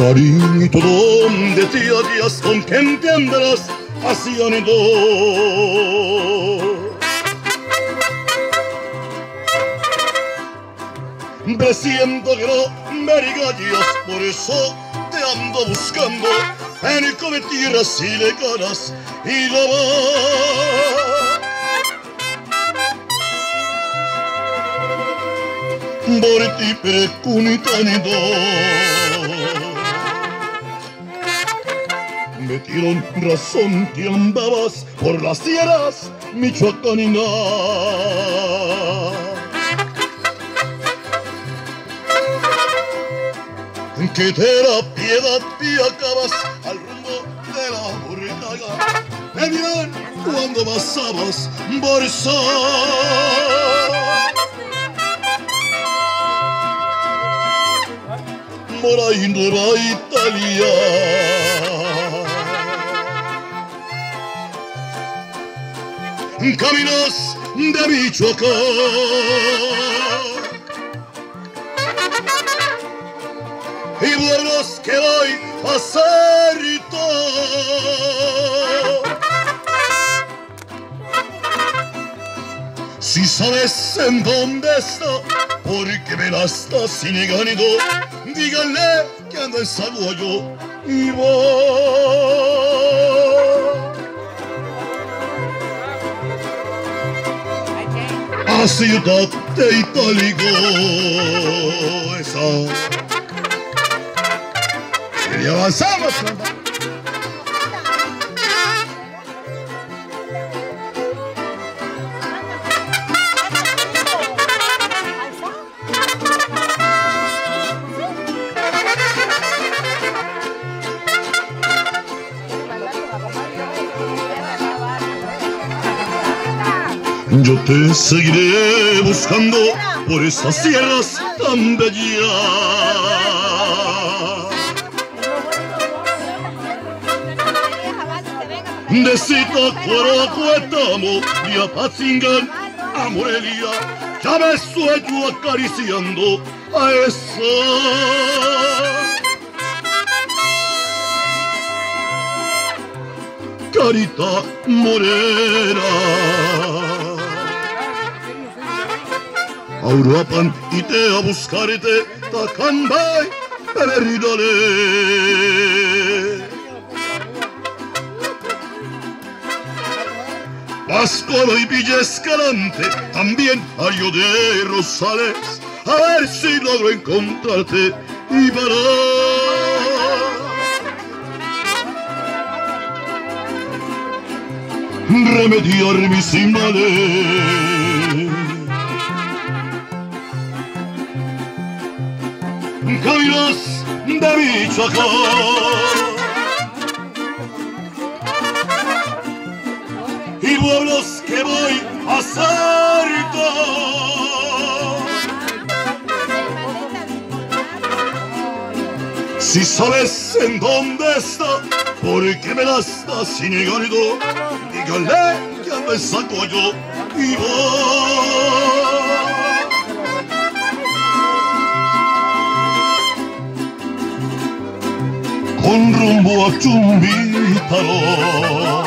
Cariñito, ¿dónde te hallas? ¿Con quién te andarás? Así anidó. Presiento que no me regañas, por eso te ando buscando en come tierras y le ganas y la va. Por ti precunitanido me dieron razón que andabas por las tierras michoacaninas, que de la piedad te acabas al rumbo de la borrega. Me dirán cuando pasabas por eso. Por ahí Nueva Italia. Caminos de Michoacán y pueblos que voy a Cerrito. Si sabes en dónde está, porque me la estás negando, díganle que ando en Saguayo y voy a Ciudad de Itálico. Esa. Y avanzamos. Yo te seguiré buscando por esas sierras tan bellas. De Zitácuaro, Cuétamo y Apatzingán a Morelia, ya me sueño acariciando a esa carita morena. A Uruapan y te a buscarte, Tacambay, Beberidale. Páscolo y Villa Escalante, también a Río de Rosales, a ver si logro encontrarte y para remediar mis males. Caminos de Michoacán y pueblos que voy a Cerrito. Si sabes en dónde está, porque me la estás negando, díganle que ando en Saguayo y voy con rumbo a Chumbítaro.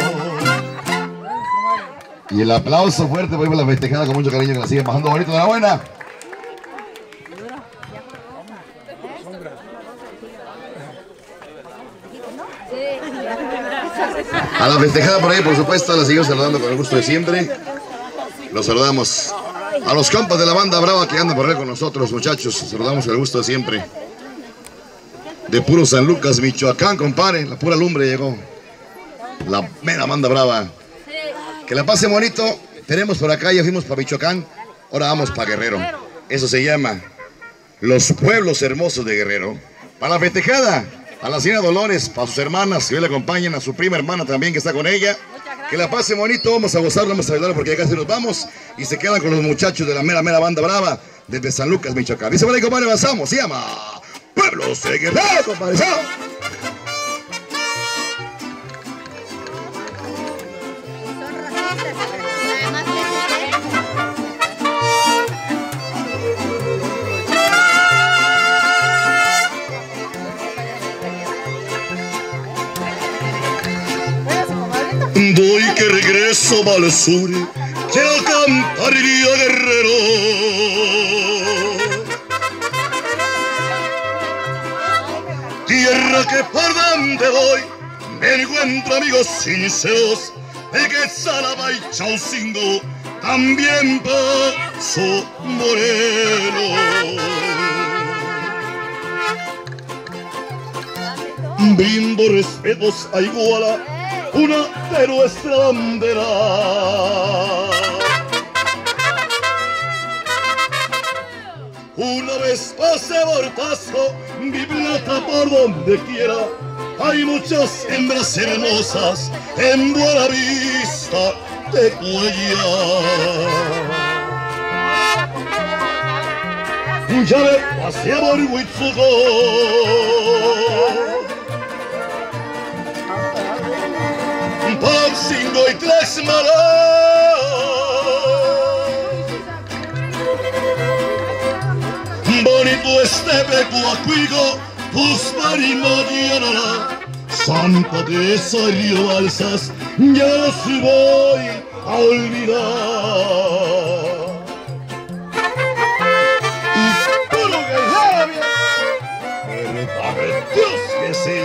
Y el aplauso fuerte por la festejada con mucho cariño que la siguen bajando bonito. Enhorabuena. A la festejada por ahí, por supuesto, la seguimos saludando con el gusto de siempre. Los saludamos a los compas de la banda brava que andan por ahí con nosotros, muchachos. Saludamos con el gusto de siempre. De puro San Lucas, Michoacán, compadre. La pura lumbre llegó. La mera banda brava. Que la pasen bonito. Tenemos por acá, ya fuimos para Michoacán. Ahora vamos para Guerrero. Eso se llama Los Pueblos Hermosos de Guerrero. Para la festejada, a la señora Dolores, para sus hermanas que hoy le acompañan, a su prima hermana también que está con ella. Que la pasen bonito, vamos a gozar, vamos a bailar porque ya casi nos vamos. Y se quedan con los muchachos de la mera banda brava desde San Lucas, Michoacán. Dice por ahí, compadre, avanzamos. Se llama Pueblos de Guerrero, compadre. Doy que regreso al sur, quiero cantar Río Guerrero. Tierra que por donde voy me encuentro amigos sinceros, de Quetzalapa y Chaucingo, también Paso Moreno. Brindo respetos a Iguala, una de nuestra bandera. Una vez pase por Tasco, mi plata por donde quiera. Hay muchas hembras hermosas en Buena Vista de Cuellar. Ya me pasé por Huitzuco, Tapsingo y Tlaxmala. Bonito estepe Coahuico, Tuxpan y Mariana, Santa Teresa y Río Balsas, ya los voy a olvidar. Y puro que sabia, pero sabe Dios que sí.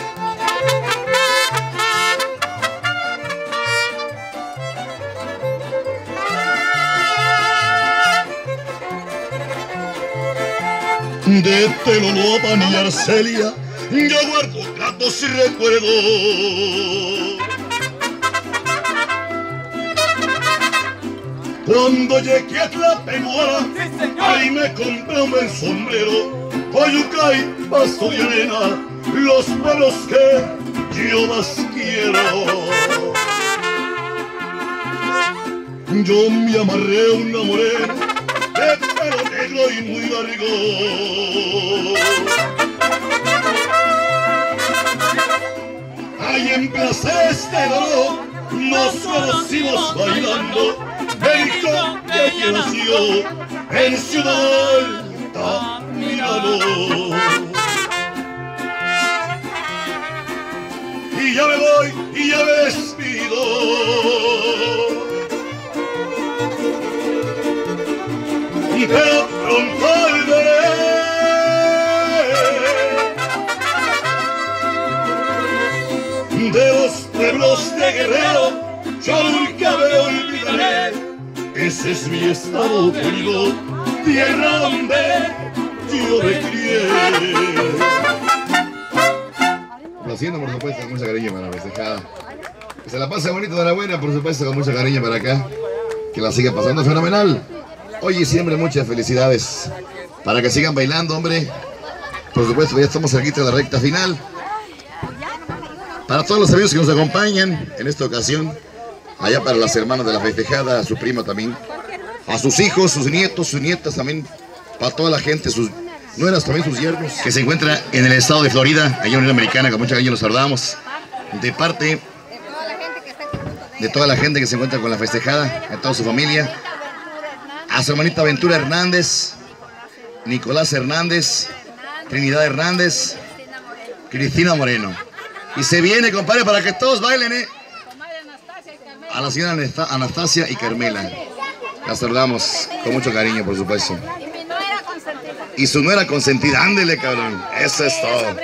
De Telolopan y Arcelia, yo guardo gratos y recuerdos. Cuando llegué a Tlapehuala, ahí me compré un buen sombrero. Coyucay, Pasto y Arena, los pueblos que yo más quiero. Yo me amarré una morena de pelo negro y muy largo. Ahí en Plaza Estero nos conocimos bailando. Me dijo que aquí nació en Ciudad Altamirano. Y ya me voy y ya me despido. Pero pronto volveré. De los pueblos de Guerrero yo nunca me olvidaré. Ese es mi estado querido, tierra donde yo me crié. Complaciendo, por supuesto, con mucha cariño para la festejada. Que se la pase bonito de la buena, por supuesto, con mucha cariño para acá. Que la siga pasando fenomenal. Hoy y siempre muchas felicidades para que sigan bailando, hombre. Por supuesto, ya estamos cerquita de la recta final. Para todos los amigos que nos acompañan en esta ocasión, allá para las hermanas de la festejada, a su primo también, a sus hijos, sus nietos, sus nietas también, para toda la gente, sus nueras también, sus yernos, que se encuentra en el estado de Florida, allá en la Unión Americana, con mucha cariño los saludamos, de parte de toda la gente que se encuentra con la festejada, a toda su familia. A su hermanita Ventura Hernández, Nicolás Hernández, Trinidad Hernández, Cristina Moreno. Y se viene, compadre, para que todos bailen, a la señora Anastasia y Carmela. La saludamos con mucho cariño, por supuesto. Y su nuera consentida, ándele, cabrón. Eso es todo.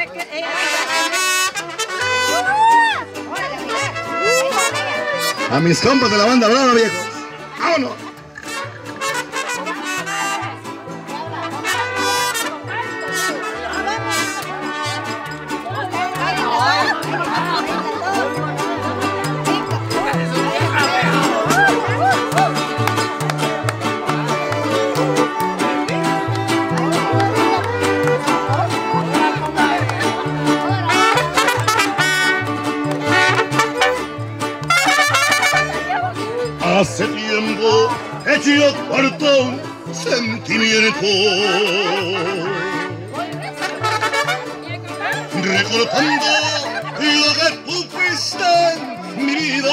A mis compas de la banda brava, viejos. ¡Vámonos! Hace tiempo que yo guardo un sentimiento, recordando lo que tú fuiste en mi vida.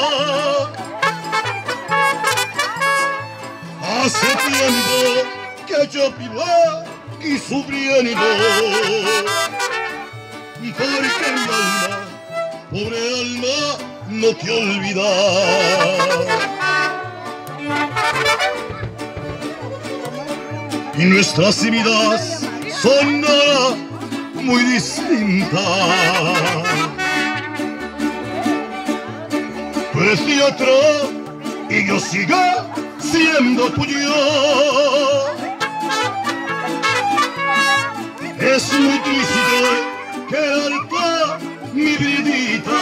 Hace tiempo que yo vivo y sufriendo, porque mi alma, pobre alma, no te olvidar. Y nuestras vidas son ahora muy distintas. Tú eres de atrás y yo sigo siendo tuyo. Es muy triste quedarte, mi vidita,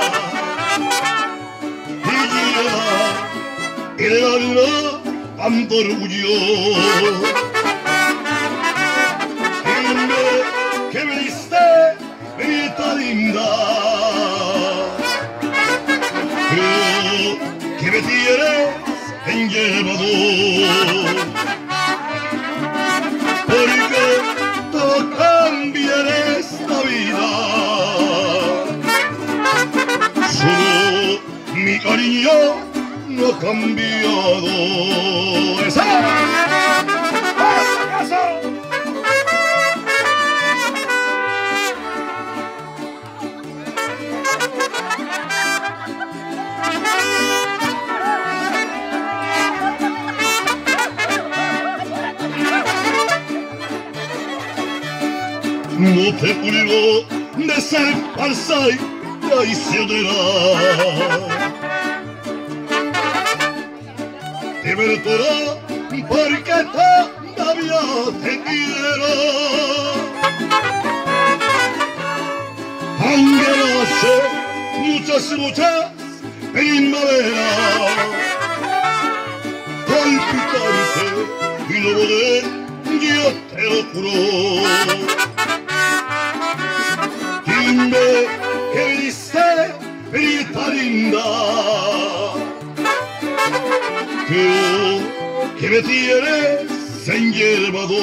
y llena el alma tanto orgullo. Que me diste, vida linda, creo que me tienes enllevado, porque todo cambia en esta vida, solo mi cariño no ha cambiado. ¡Eso! No te culpo de ser falsa y traicionera, de verdad, porque todavía te quiero. Aunque no hace muchas primaveras, palpitante y no poder, yo te lo juro. Dime que me diste, vida linda, creo que me tienes enllevado,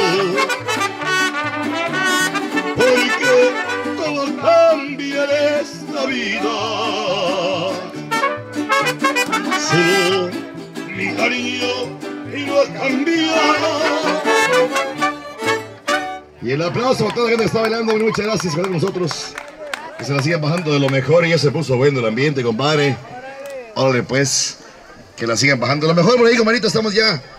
porque todo cambia en esta vida, solo mi cariño y no ha cambiado. Y el aplauso para toda la gente que está bailando. Muchas gracias por estar con nosotros. Que se la sigan bajando de lo mejor. Y ya se puso bueno el ambiente, compadre. Órale pues, que la sigan bajando de lo mejor. Por ahí, compadrito, estamos ya